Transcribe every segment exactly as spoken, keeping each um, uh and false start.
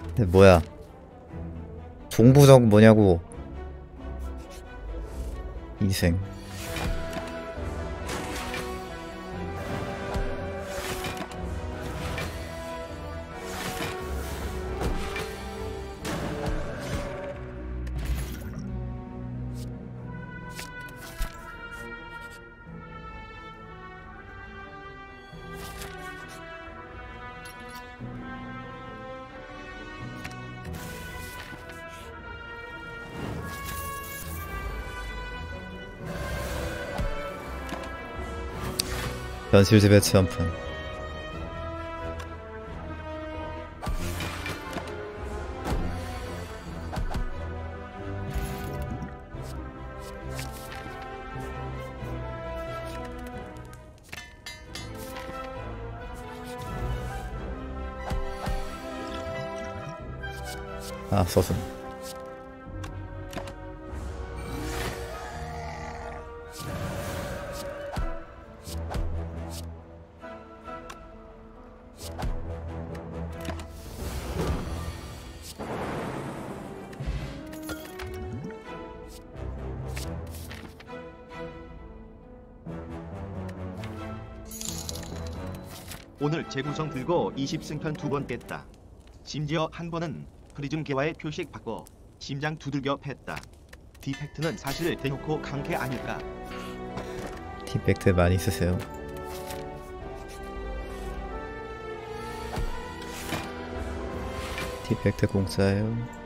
근데 뭐야? 동부적 뭐냐고. 인생. 현실지 배치 한판. 아, 서슴. 오늘 재구성 들고 이십 승편 두 번 뺐다. 심지어 한 번은 프리즘 개화의 표식 바꿔 심장 두들겨 팼다. 디펙트는 사실 대놓고 강캐 아닐까? 디펙트 많이 쓰세요. 디펙트 공짜예요.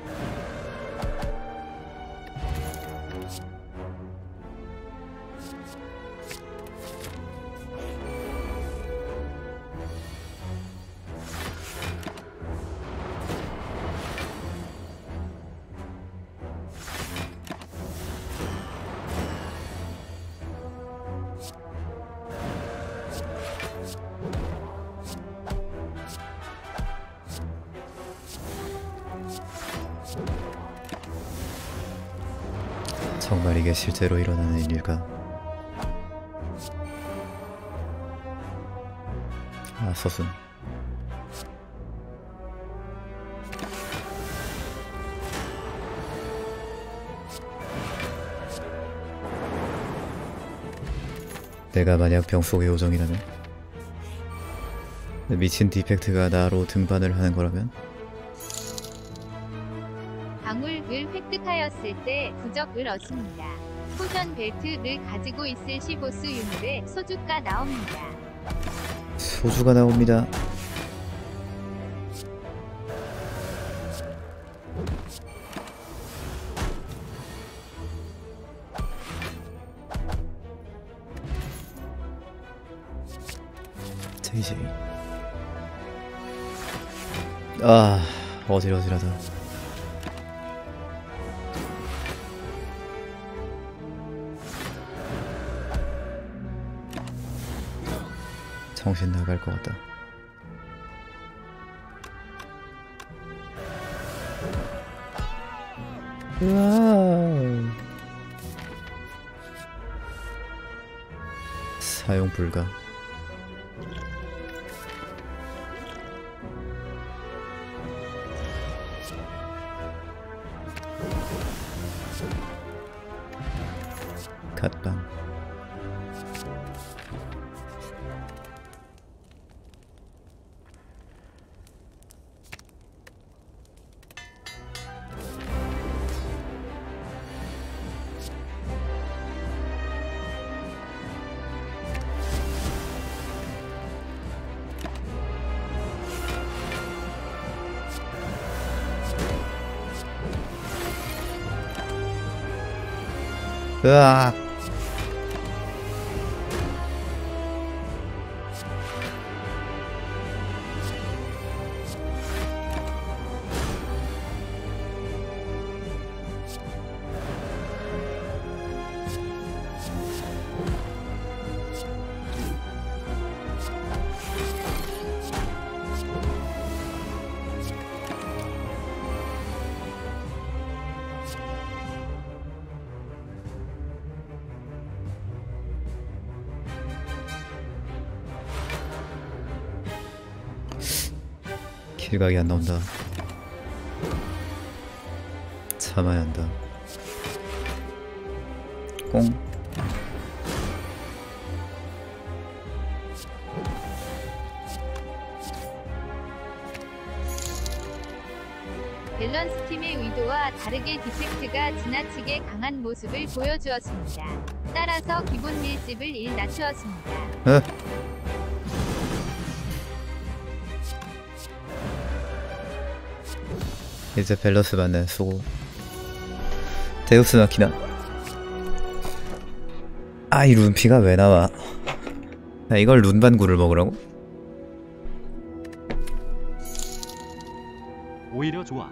정말 이게 실제로 일어나는 일일까? 아, 서순. 내가 만약 병속의 요정이라면? 미친 디펙트가 나로 등반을 하는 거라면? 방울을 획득하였을 때 부적을 얻습니다. 포션 벨트를 가지고 있을 시보스 유물에 소주가 나옵니다. 소주가 나옵니다. 제이제이. 아, 어질어질하다. 정신 나갈 것 같다. 우와. 사용 불가. 갓방. 으악. 길각이 안 나온다. 참아야 한다. 꽁. 밸런스 팀의 의도와 다르게 디펙트가 지나치게 강한 모습을 보여주었습니다. 따라서 기본 밀집을 일 낮추었습니다. 에? 이제 밸런스 맞네. 수고. 데우스 마키나. 아, 이 룬피가 왜 나와? 야, 이걸 룬반구를 먹으라고? 오히려 좋아.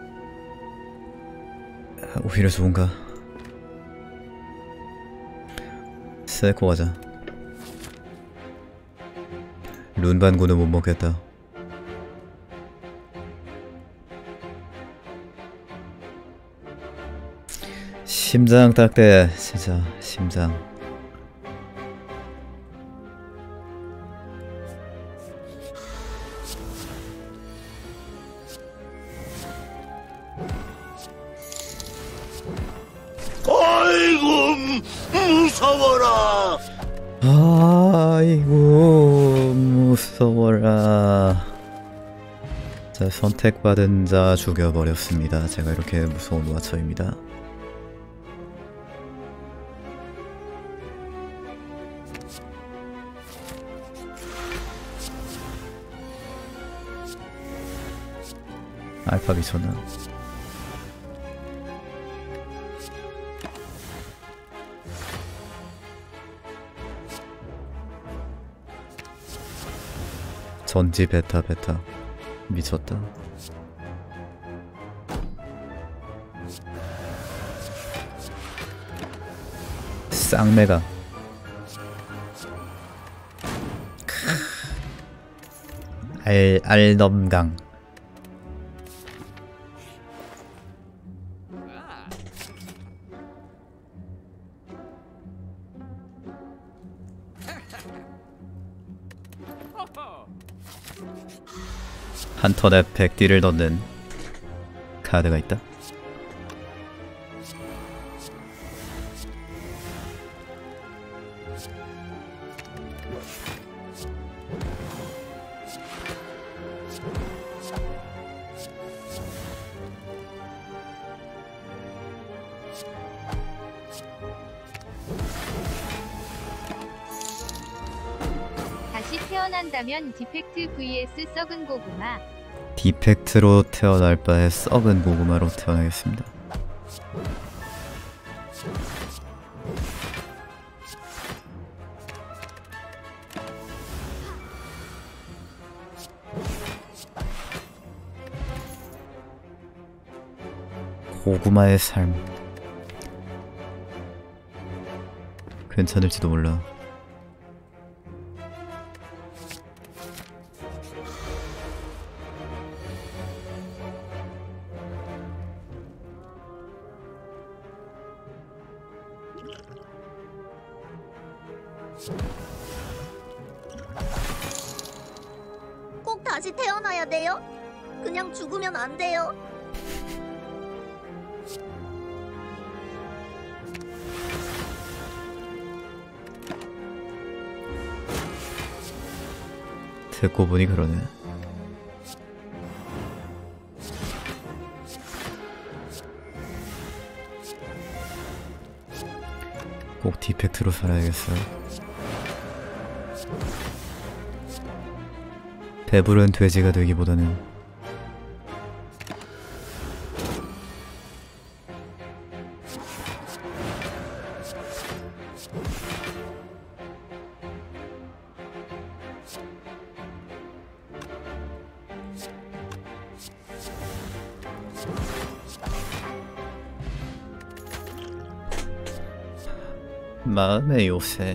아, 오히려 좋은가? 셀코 가자. 룬반구는 못 먹겠다. 심장 딱대. 진짜 심장. 아이고 무서워라. 아이고 무서워라. 자, 선택받은 자 죽여버렸습니다. 제가 이렇게 무서운 와처입니다. 알파 미쳤나? 전지 베타 베타 미쳤다. 쌍메가. 알 알넘강. 한 턴에 백 딜을 넣는 카드가 있다. 다시 태어난다면 디펙트 vs 썩은 고구마. 디펙트로 태어날 바에 썩은 고구마로 태어나겠습니다. 고구마의 삶. 괜찮을지도 몰라. 꼭 다시 태어나야 돼요? 그냥 죽으면 안 돼요? 듣고 보니 그러네. 꼭 디펙트로 살아야겠어요. 배부른 돼지가 되기보다는 마음의 요새.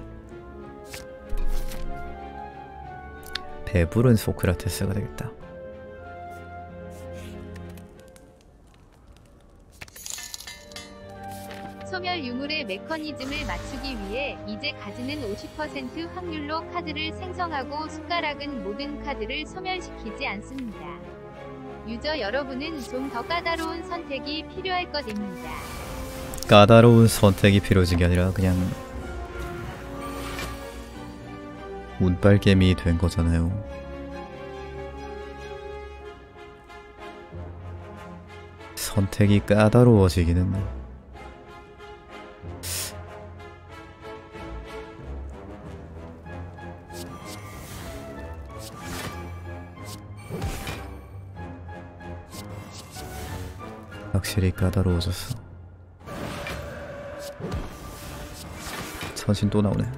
배부른 소크라테스가 되겠다. 소멸 유물의 메커니즘을 맞추기 위해 이제 가지는 오십 퍼센트 확률로 카드를 생성하고 숟가락은 모든 카드를 소멸시키지 않습니다. 유저 여러분은 좀 더 까다로운 선택이 필요할 것입니다. 까다로운 선택이 필요해진 게 아니라 그냥 운빨 게임이 된 거잖아요. 선택이 까다로워지기는 확실히 까다로워졌어. 천신 또 나오네.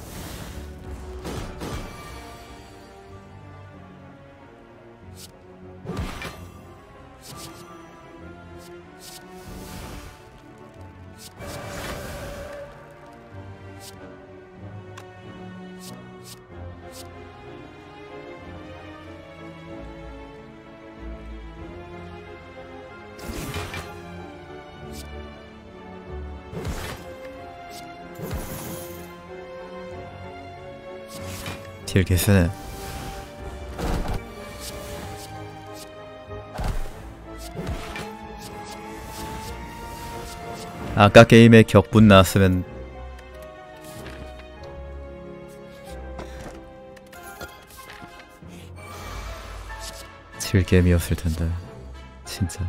딜 개쎄네. 아까 게임에 격분 나왔으면 질 게임이었을 텐데 진짜.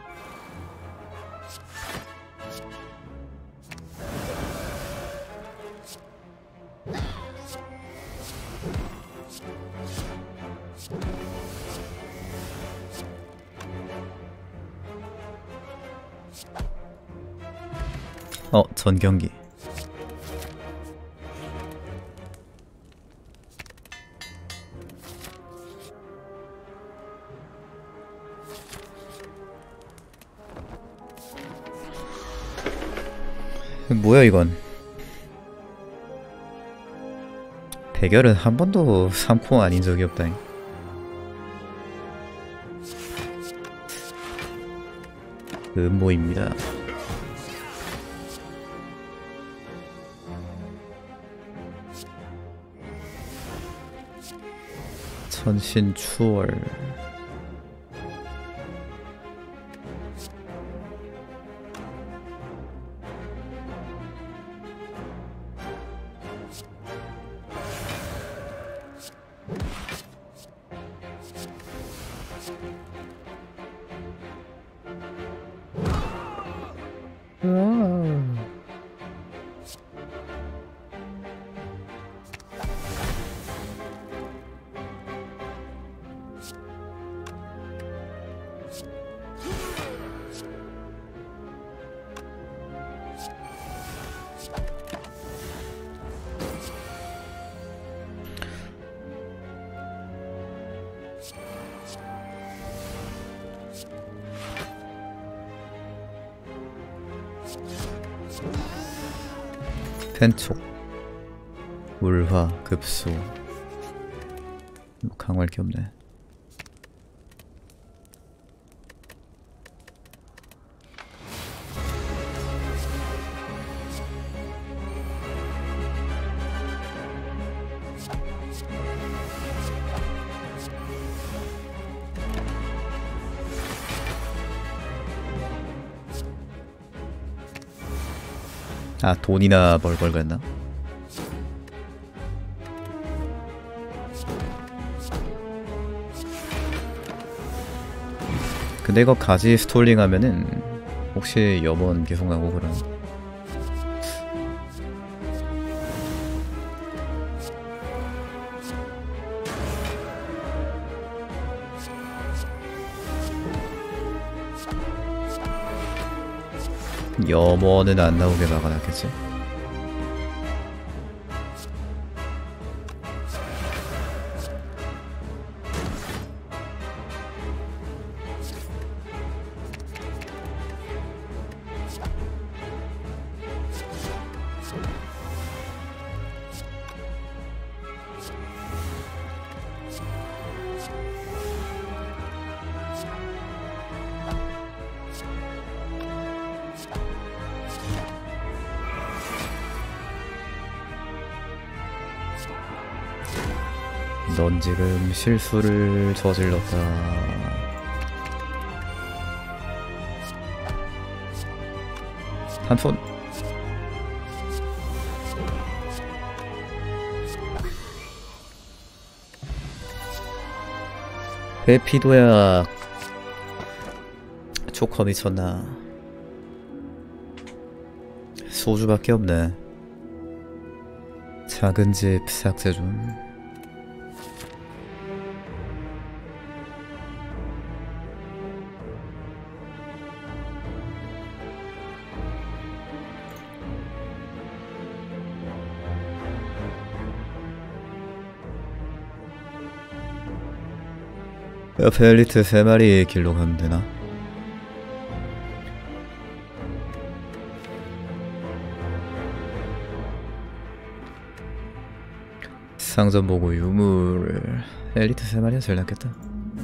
어, 전경기. 뭐야 이건. 대결은 한 번도 삼 코 아닌 적이 없다잉. 음모입니다. 천신 추월. 펜촉, 울화, 급수. 뭐 강화할 게 없네. 아, 돈이나 벌벌 그랬나? 근데 이거 가지 스톨링 하면은 혹시 염원 계속 나고 그런. 염원은 안 나오게 막아놨겠지? 넌 지금 실수를 저질렀다. 한 톤. 왜 피도야 조커 미쳤나. 소주밖에 없네. 작은 집 삭제 좀. 옆에 엘리트 세 마리 길로 가면 되나? 상점 보고 유물. 엘리트 세 마리가 제일 낫겠다.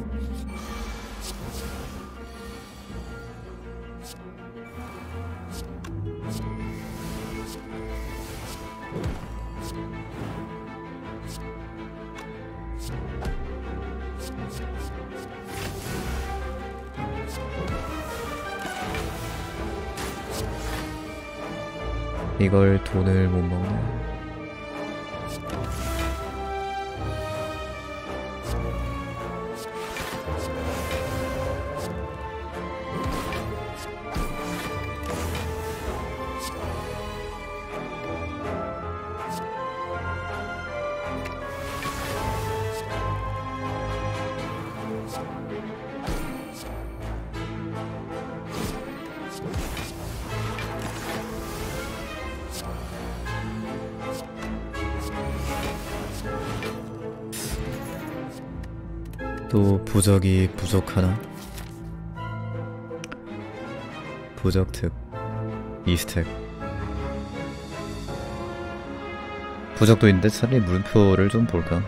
이걸 돈을 못 먹네. 또 부적이 부족하나? 부적 특 이 스택. 부적도 있는데 차라리 물음표를 좀 볼까?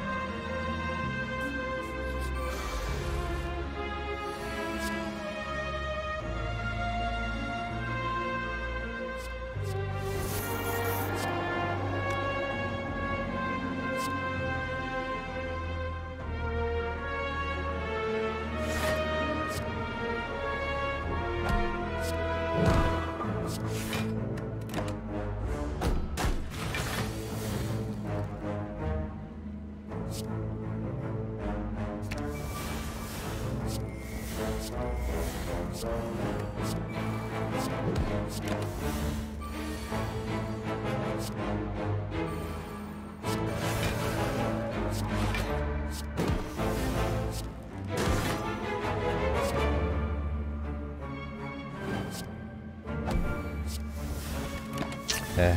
에...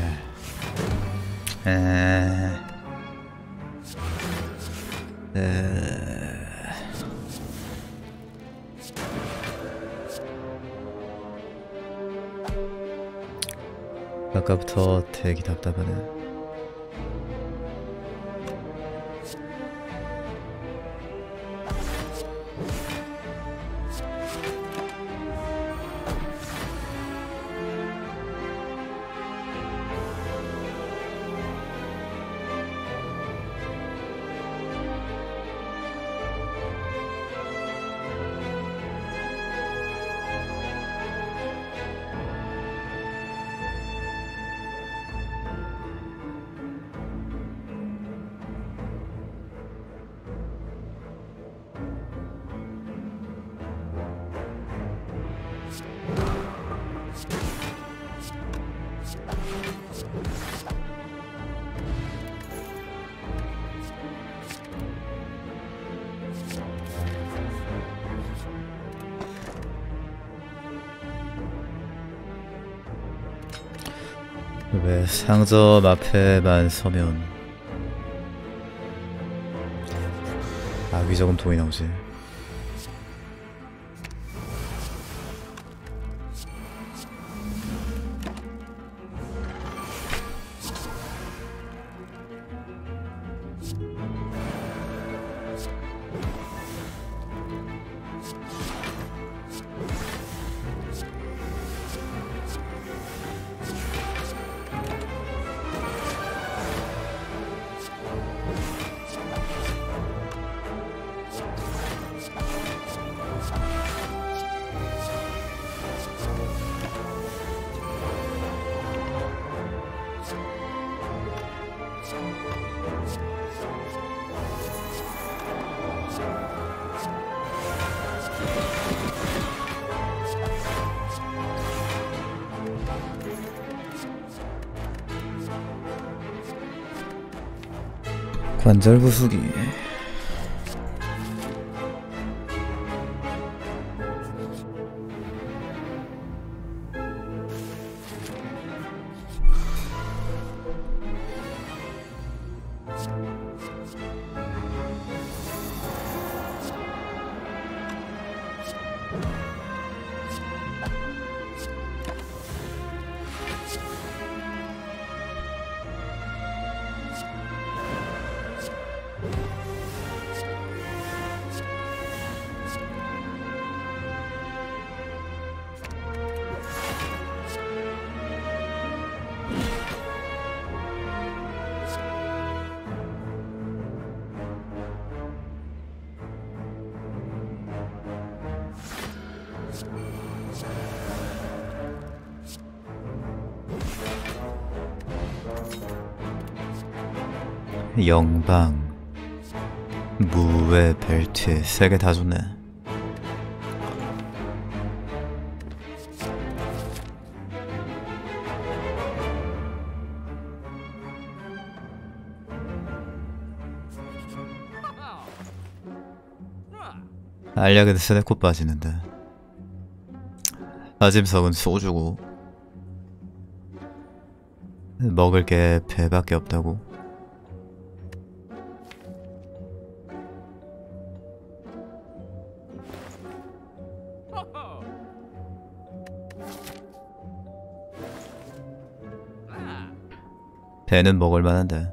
에... 에... 아까부터 되게 답답하네. 왜 상점 앞에만 서면 아기적은 돈이 나오지? 관절 부수기. 영방, 무외, 벨트 세 개 다 줬네. 알약은 스네코 빠지는데 아짐석은 소주고 먹을 게 배밖에 없다고. 배는 먹을 만한데.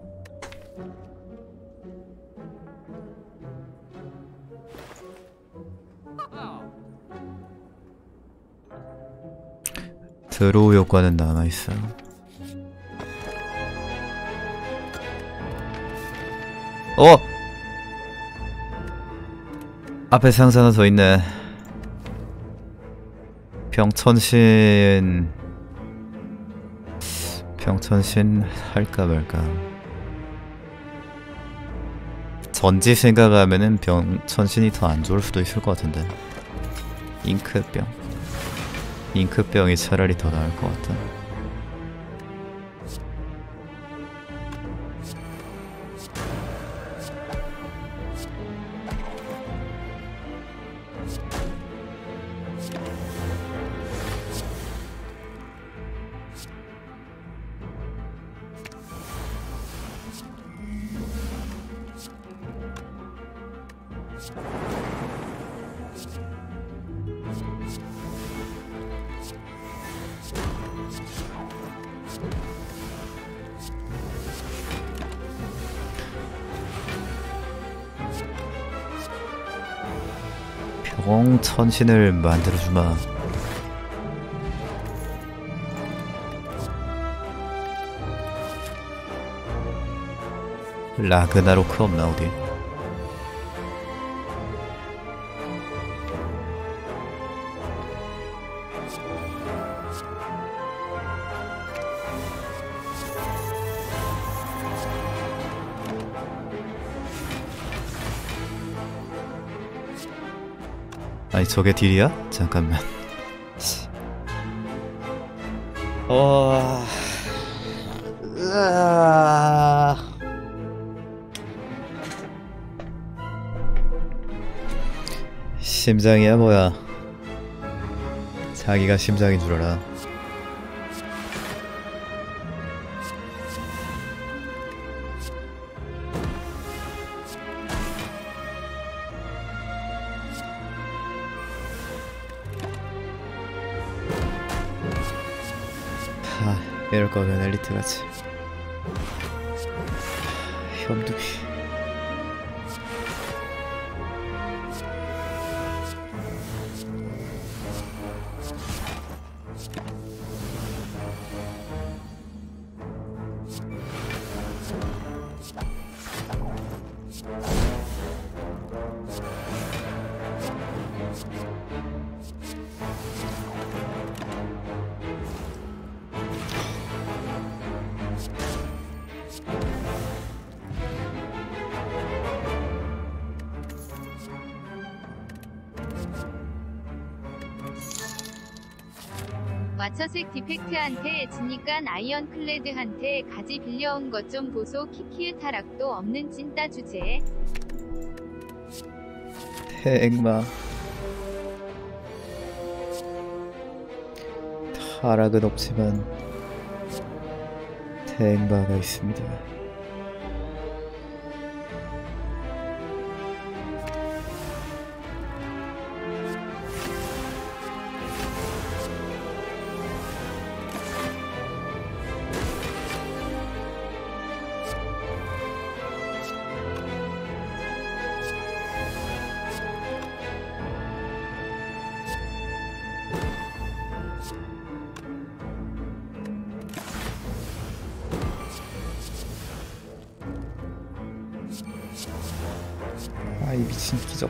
드로우 효과는 남아있어. 어! 앞에 상자 하나 더 있네. 병천신... 병천신 할까 말까. 전지 생각하면은 병천신이 더 안 좋을 수도 있을 것 같은데. 잉크병. 잉크병이 차라리 더 나을 것 같다. 병천신을 만들어주마. 라그나로크 없나 어디? 아니 저게 딜이야? 잠깐만. 어... 으아... 심장이야 뭐야? 자기가 심장인 줄 알아. 아, 이럴 거면 엘리트 같이. 현두비. 와처색 디펙트한테 지니깐 아이언클레드한테 가지 빌려온 것 좀 보소. 키키의 타락도 없는 찐따 주제. 택마 타락은 없지만 택마가 있습니다. 아이 미친 기적.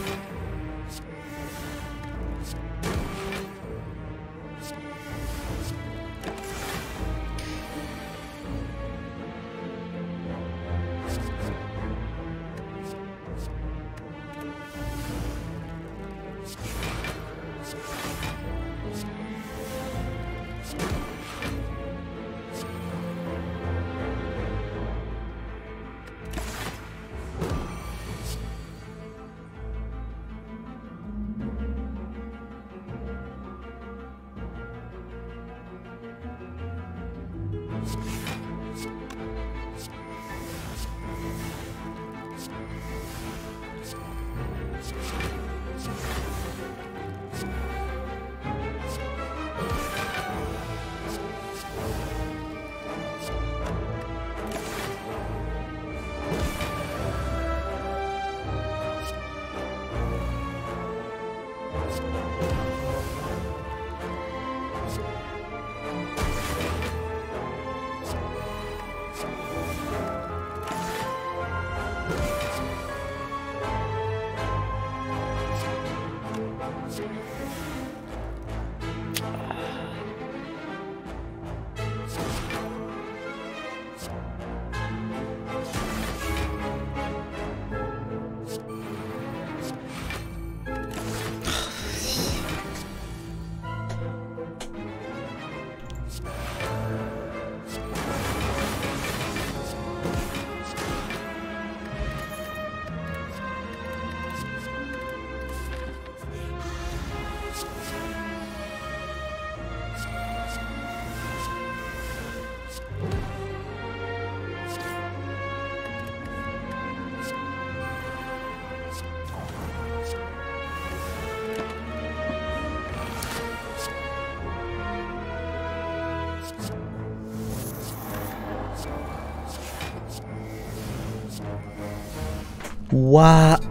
와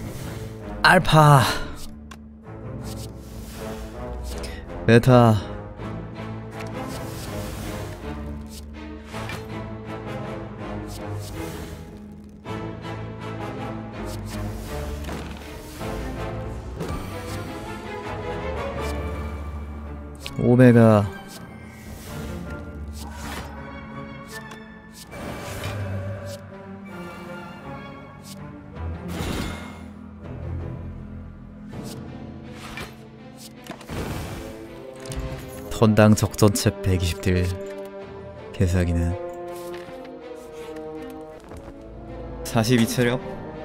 알파 베타 오메가 턴당 적전체 백이십 딜 개사기는 사십이 체력.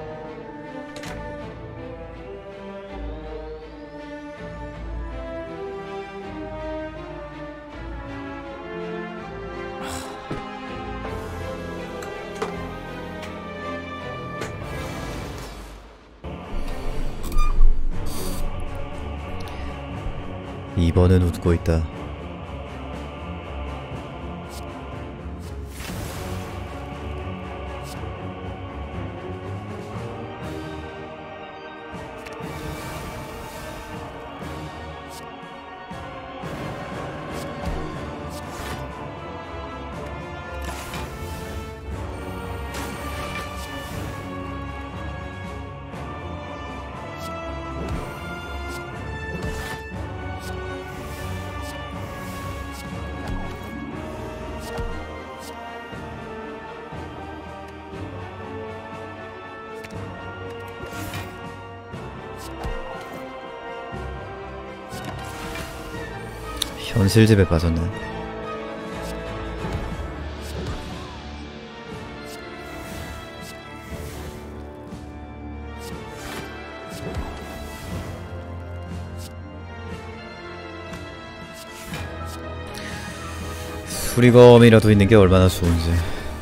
이번은 웃고 있다. 현실집에 빠졌네. 수리검이라도 있는 게 얼마나 좋은지.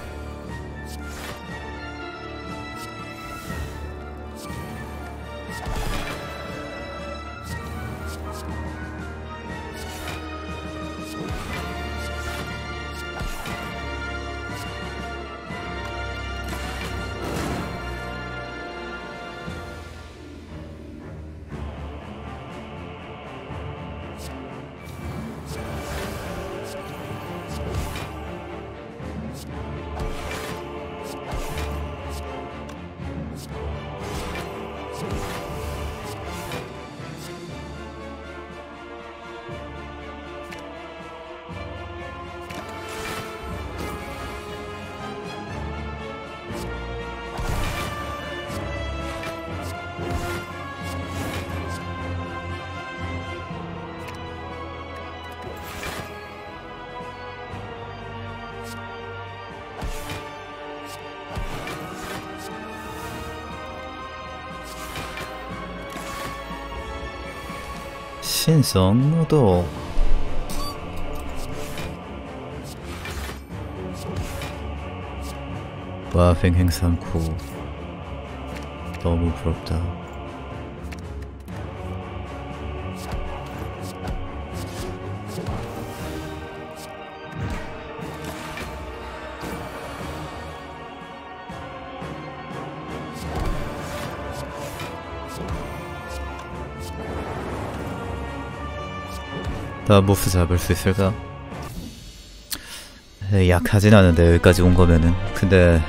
신성 모독. 와팽 행삼코 너무 부럽다. 나 보스 잡을 수 있을까? 에이, 약하진 않은데 여기까지 온 거면은. 근데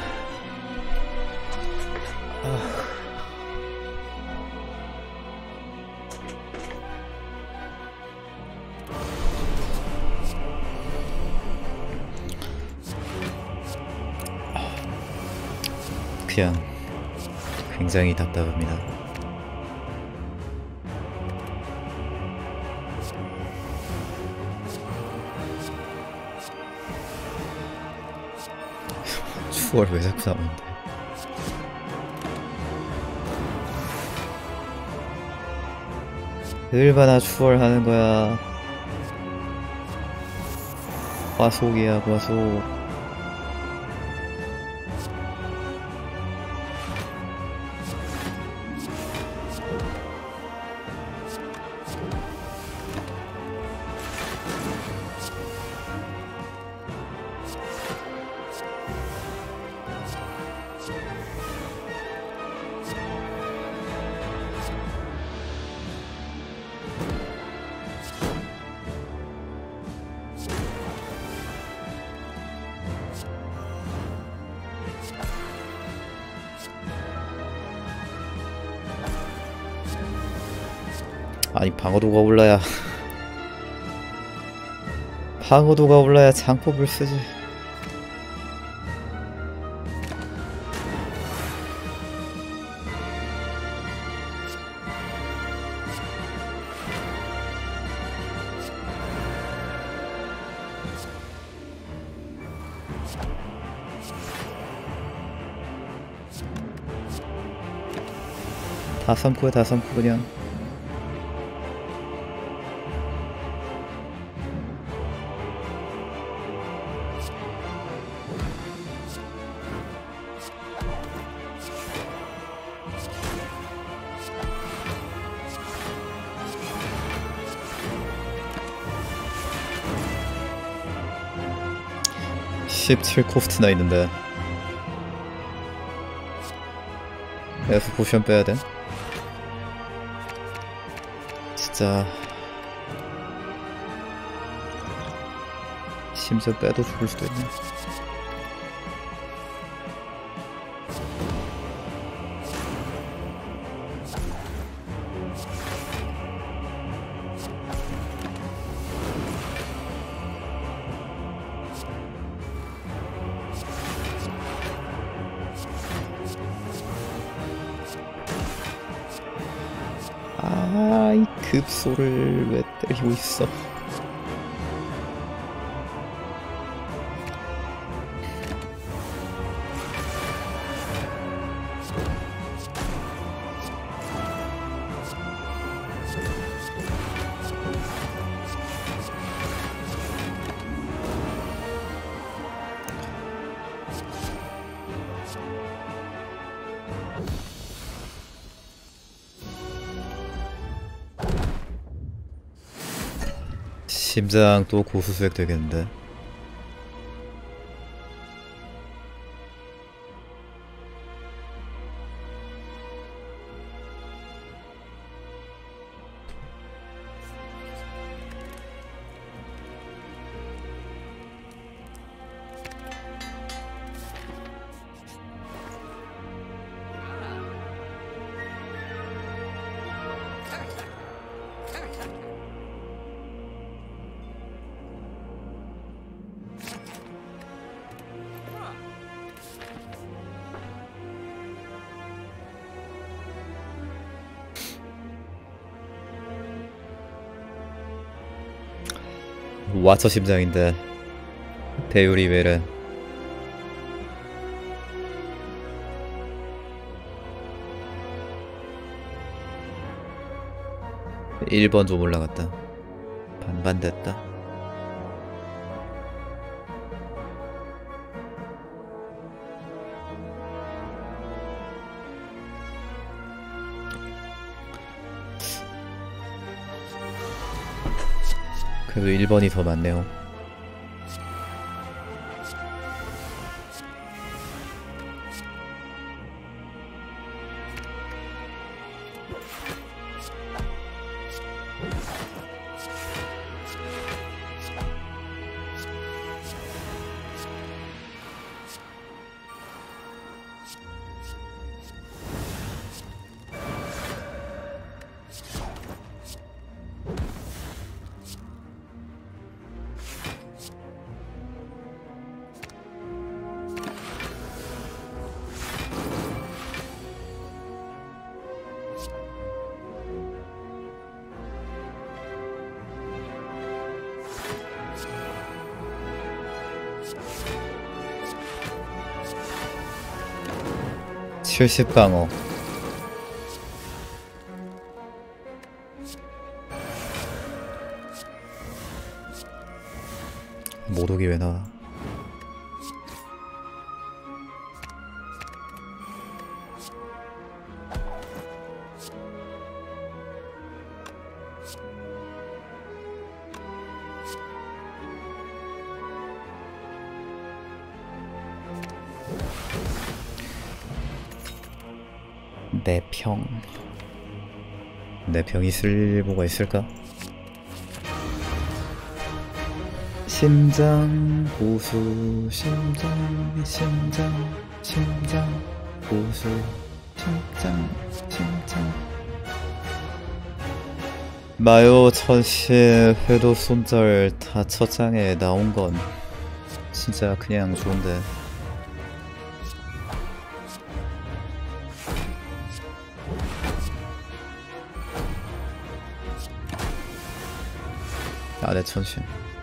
그냥 굉장히 답답합니다. 추월 왜 자꾸 나오는데? 얼마나 추월하는 거야? 과속이야, 과속. 아니 방어도가 올라야 방어도가 올라야 장법을 쓰지. 다 삼고야 다 삼고 그냥. 십칠 코스트나 있는데 F 포션 빼야 돼? 진짜 심지어 빼도 죽을 수도 있네. 아, 이 급소를 왜 때리고 있어? 심장 또 고수 수액 되겠는데. 와처 심장인데 배율이 왜래. 일 번 좀 올라갔다. 반반 됐다. 그래도 일 번이 더 많네요. 칠십 강호. 모독이 왜 나와? 내 평. 내 평이 있을 뭐가 있을까? 심장 고수 심장 심장 심장 고수 심장 심장 마요 천신 회도 손절 다 첫 장에 나온 건 진짜 그냥 좋은데. 아내 천신.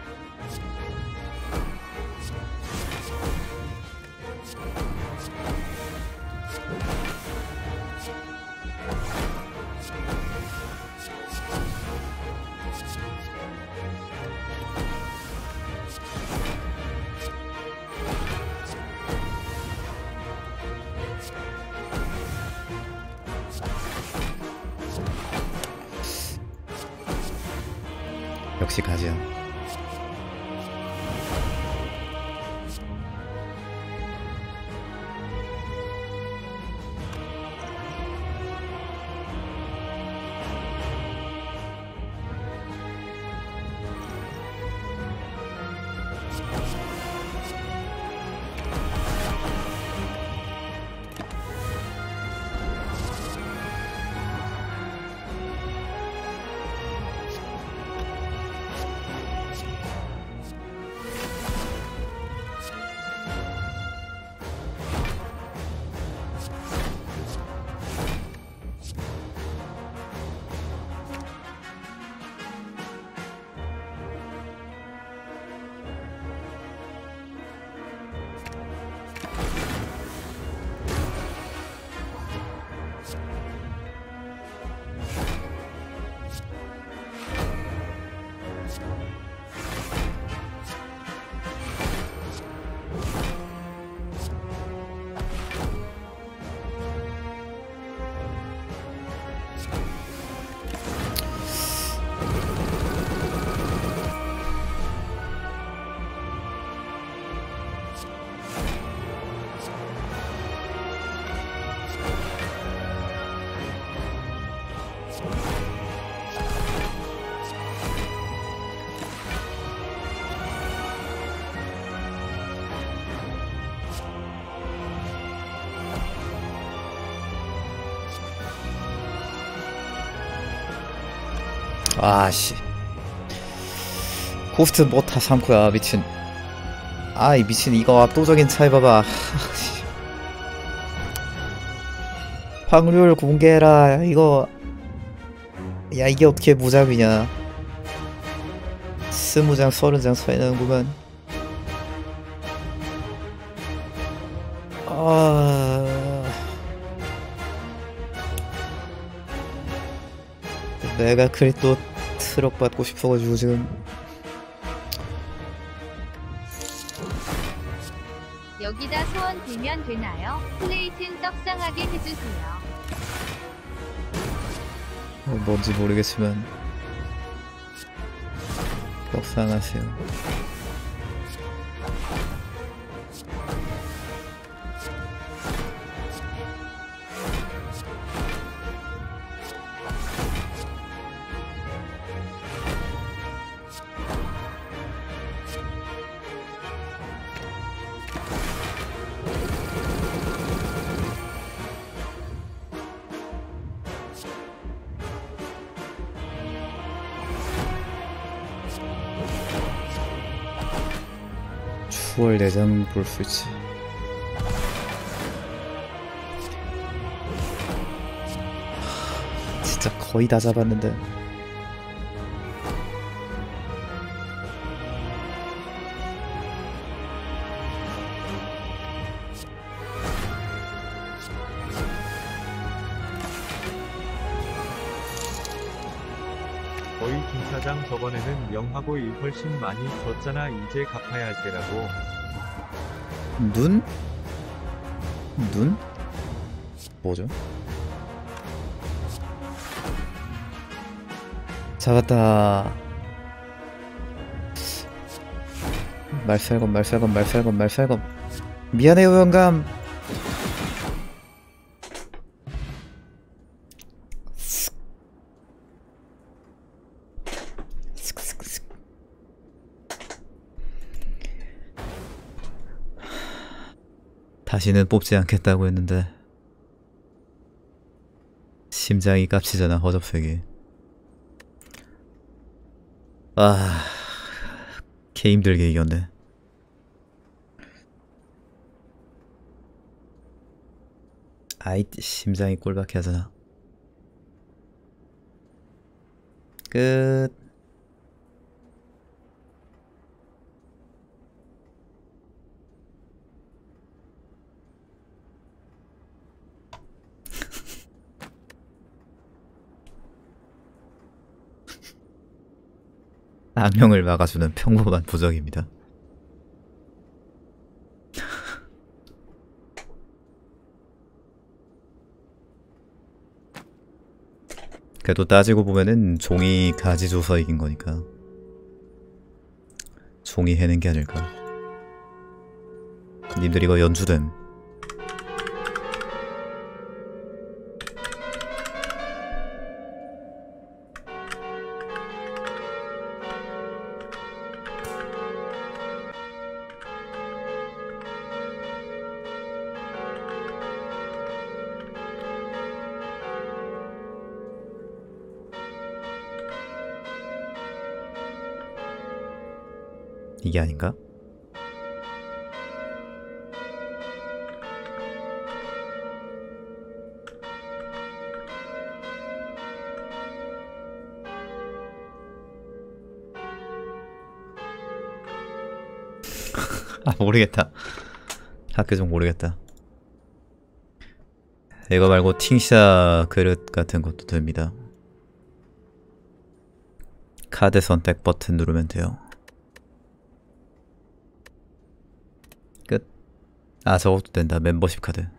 역시 가지야. 아씨 코스트 뭐 다 삼고야 미친. 아이 미친 이거 압도적인 차이 봐봐. 확률 공개해라 이거. 야 이게 어떻게 무작위냐. 스무 장 서른 장 차이 나는구만. 아... 내가 그리 또 트럭 받고 싶어가지고 지금. 여기다 소원 빌면 되나요? 플레이튼 떡상하게 해주세요. 어, 뭔지 모르겠지만 떡상하세요. 추월 내장 볼 수 있지. 하, 진짜 거의 다 잡았는데. 거의 김사장 저번에는 영하고 일 훨씬 많이 졌잖아. 이제 갚아야 할 때라고. 눈? 눈? 뭐죠? 잡았다. 말살검 말살검 말살검 말살검. 미안해요 영감. 다시는 뽑지 않겠다고 했는데 심장이 깝치잖아. 허접색이. 아... 개 힘들게 이겼네. 아이 심장이 꼴밖에 하잖아. 끝. 악명을 막아주는 평범한 부적입니다. 그래도 따지고 보면은 종이 가지 줘서 이긴 거니까 종이 해낸 게 아닐까. 님들 이거 연주됨. 이게 아닌가? 아 모르겠다. 학교 좀 모르겠다. 이거 말고 팅샤 그릇 같은 것도 됩니다. 카드 선택 버튼 누르면 돼요. 끝. 아 저것도 된다. 멤버십 카드.